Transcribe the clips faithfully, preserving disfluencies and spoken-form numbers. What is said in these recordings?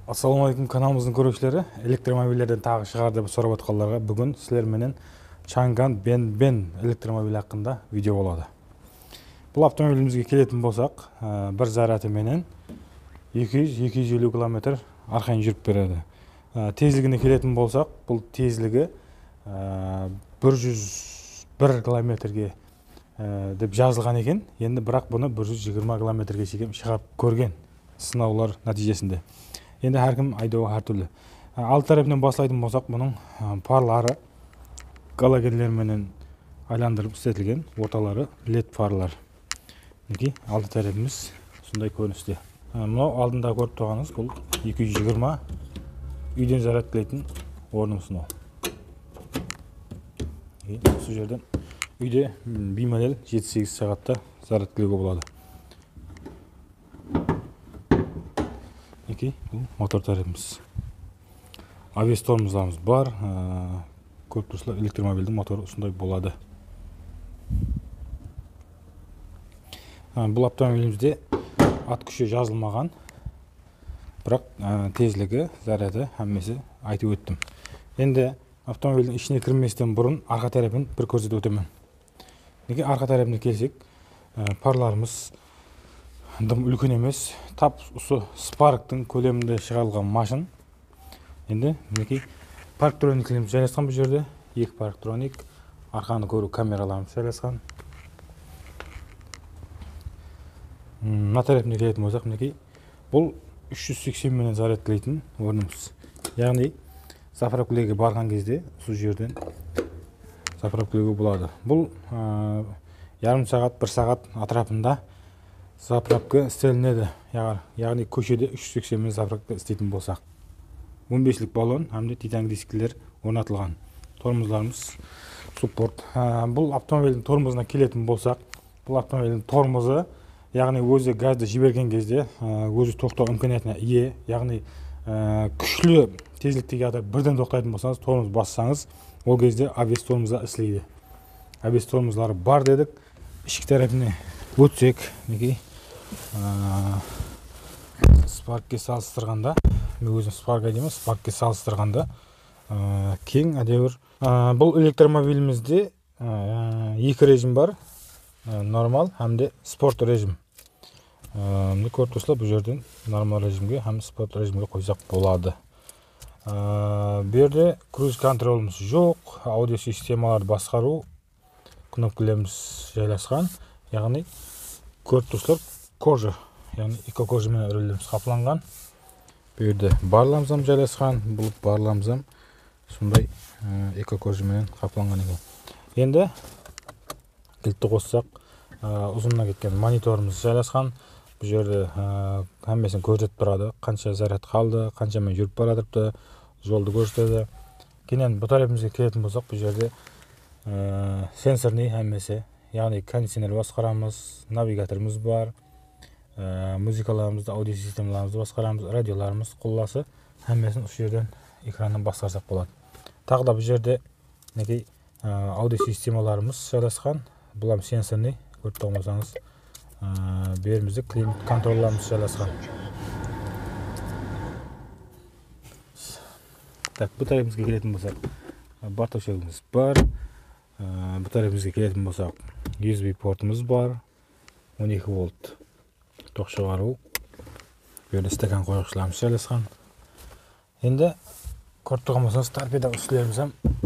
Ассалаумағалейкум, каналымыздың көрушілері. Электромобильдерден тағы шығар деп сұрап жатқандарга бүгін сіздер менен Чанган Бен Бен электромобиль хакында видео болады. Бұл автомобилімізге келетін болсақ, бір заряды менен екі жүз екі жүз елу километр арқайын жүріп береді. Тезлігіне келетін болсақ, бұл тезлігі бір жүз бір километрге деп жазылған екен. Енді бірақ бұны бір жүз жиырма километрге шейін шығарып көрген сынаулар нәтижесінде. Енді әркім айдауы әртүрлі. Алты тарапынан бастайтын болсақ, бұның фарлары галогенлерменен айландырып істетілген, орталары лед фарлар. Мінекей алты тарапымыз сондай көріністе. Мынау алдында көріп тұрғаныңыз, бұл екі жүз жиырма үйден зарядтелетін орнымыз мынау. Осы жерден үйде беймәлел жеті сегіз сағатта зарядтелуге болады. Бұл мотор тарапымыз. Авес тормоздарымыз бар. Көріп тұрсыздар, электромобильдің моторы осындай болады. Бұл автомобилімізде ат күші жазылмаған, бірақ тезлігі, заряды әммесі айтып өттім. Енді автомобилдің ішіне кірместен бұрын арқа тарапын бір көрсетіп өтемін. Неге арқа тарапына келсек, парларымыз дым үлкен емес, тап осы Spark'тың көлемінде шығарылған машин. Енді мінекей парктрониклеріміз жайласқан бұл жерде, екі парктроник, арқаны көру камераларымыз жайласқан. Мына тарапына келетін болсақ, мінекей бұл үш жүз сексен менен зарядтелетін орнымыз. Яғни заправкілерге барған кезде сол жерден заправкілеуге болады. Бұл ярым сағат, бір сағат атрапында заправка істелінеді. Яғни көшеде үш жүз сексен менен заправка істейтін болсақ. он беслік баллон, әмде титан дискілер орнатылған. Тормозларымыз суппорт. Бұл автомобилдің тормозына келетін болсақ, бұл автомобилдің тормозы, яғни өзі газды жіберген кезде өзі тоқтау имканиятына ие, яғни күшлі тезліктегі ада бірден тоқтайтын болсаңыз, тормоз бассаңыз, ол кезде абес тормозда істейді. Абес тормозлары бар дедік. Ішкі тарапына өтсек, неге Spark'ке салыстырғанда, мен өзім Spark'a деймін, Spark'ке салыстырғанда кең әдеуір. Бұл электромобилімізде екі режим бар, нормал әмде спорт режим. Мұны көріп тұрсыздар, бұл жерден нормал режимге әм спорт режимге қойсақ болады. Берде круиз контролымыз жоқ, аудио системаларды басқару кнопкаларымыз жайласқан. Яғни көріп тұрсыздар, кожа, яғни эко кожамен өрелеріміз қапланған. Берде барламзам жайласқан, бұл барламзам сондай эко кожамен қапланған екен. Енді кілтті қоссақ, ұзынна кеткен мониторымыз жайласқан. Бұл жерде әммесін көрсетіп тұрады, қанша заряд қалды, қаншамен жүріп барадырыпты, жолды көрсетеді. Кейінен бұл тарапымызға келетін болсақ, бұл жерде сенсорный әммесі, яғни кондиционер басқарамыз, навигаторымыз бар, музыкаларымызды, аудио системаларымызды басқарамыз, радиоларымыз қолласы, әммесін осы жерден экраннан басқарсақ болады. Тағы да бұл жерде аудио системаларымыз жайласқан, бұл сенсорный, көріп тұрмасаңыз, берімізді климат контролларымыз жайласқан. Так, бұл тарапымызға келетін болсақ, бар төшегіміз бар. Бұл тарапымызға келетін болсақ, ю эс би портымыз бар, он екі волт тоқ шығару, берді стакан қойғышларымыз жайласқан. Енді көріп тұрмасаңыз, торпеда үстілеріміз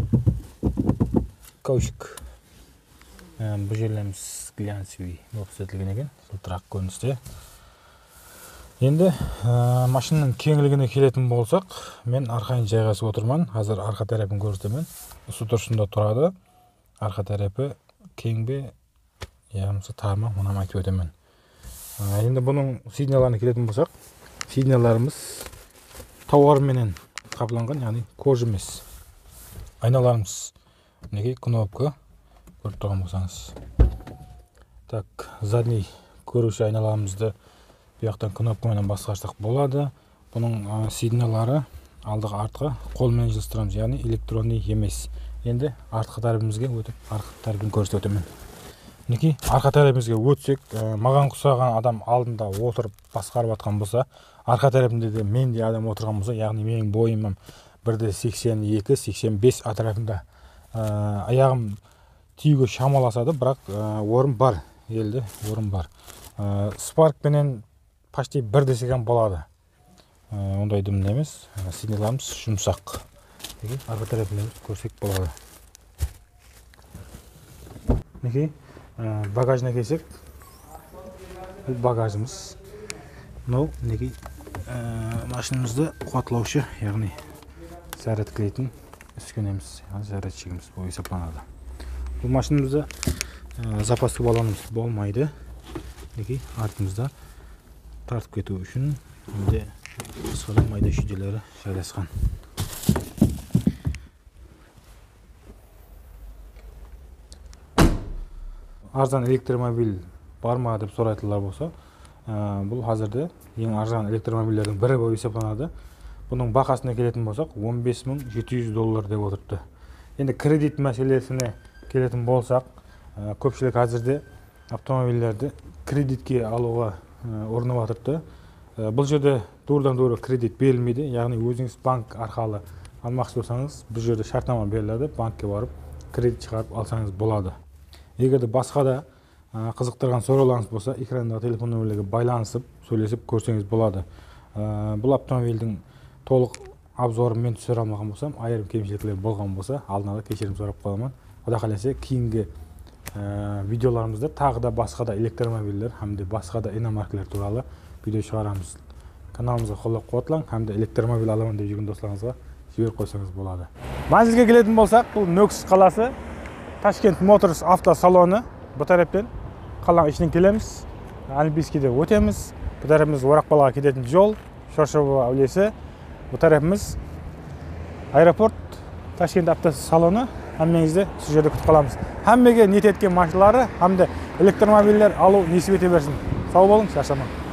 каучук. Бұл жерлеріміз глянцевый болып істетілген екен, жылтырақ көріністе. Енді машинаның кеңлігіне келетін болсақ, мен арқайын жайғасып отырман. Қазір арқа тарапын көрсетемін. Осы тұрышында тұрады. Арқа тарапы кең бе, яғымсы тарма, мұнам айтып өтемін. Енді бұның сидняларына келетін болсақ, сидняларымыз тауарменен қапланған, яғни кожа емес. Айналарымыз неге кнопка көріп тұрған болсаңыз. Так, задний көруші айналарымызды бұяқтан кнопкамен басқарсақ болады. Бұның сигналары алдыға артқа қолмен жылыстырамыз, яғни электронный емес. Енді артқы тарапымызға өтіп, артқы тарапын көрсетіп өтемін. Мінекей арқа тарапымызға өтсек, маған ұқсаған адам алдында отырып басқарып жатқан болса, арқа тарапымда да менде адам отырған болса, яғни менің бойым бір де сексен екі сексен бес атырапында аяғым түйеге шамаласады, бірақ орын бар, елді орын бар. Спаркпенен почти бір десеген болады. Ондай дүмін емес, сигналымыз жұмсақ. Арқа тарапында көрсек болады. Мінекей багажына келсек, бұл багажымыз. Мынау мінекей машинамызды қуаттылаушы, яғни зарядкілейтін үскенеміз, зарядчигіміз бұл есептелінеді. Бұл машинамызда запастық баллонымыз болмайды. Мінекей артымызда тартып кету үшін қысқада майда шүйделері жайласқан. Арзан электромобиль бар ма деп сұрайтындар болса, бұл қазірде ең арзан электромобильдердің бірі болып есептелінеді. Бұның бағасына келетін болсақ, он бес мың жеті жүз доллар деп отырыпты. Енді кредит мәселесіне келетін болсақ, көпшілік қазірде автомобильдерді кредитке алуға ұрынып жатырыпты. Бұл жерде doğrudan-doğru кредит берілмейді, яғни өзіңіз банк арқылы алмақшы болсаңыз, бұл жерде шартнама беріледі, банкке барып кредит шығарып алсаңыз болады. Егер де басқа да қызықтырған сұрауларыңыз болса, экрандағы телефон нөмірлерге байланысып, сөйлесіп көрсеңіз болады. Бұл автомобильдің толық обзорын мен түсіре алмаған болсам, айрым кемшіліктер болған болса, алдын ала кешірім сұрап қоямын. Құдай қаласа кейінгі видеоларымызда тағы да басқа да электромобильдер, hamda басқа да иномаркалар туралы видео шығарамыз. Каналымызға қолдап қуаттылаң, hamda электромобиль аламын деп жүрген достарыңызға жіберіп қойсаңыз болады. Манзилге келетін болсақ, бұл Нөкіс қаласы, Ташкент Моторс автосалоны. Бұл тараптан қаланың ішінен келеміз, Олимпийскийде өтеміз. Бұл тарапымыз Орақбалаға кететін жол, Шоршова әулиесі. Бұл тарапымыз аэропорт, Ташкент автосалоны. Әммеңізді сіз жерде күтіп қаламыз. Әммеге ниет еткен машиналары, hamda электромобильдер алу несіп ете берсін. Сау болың, шаршамаң.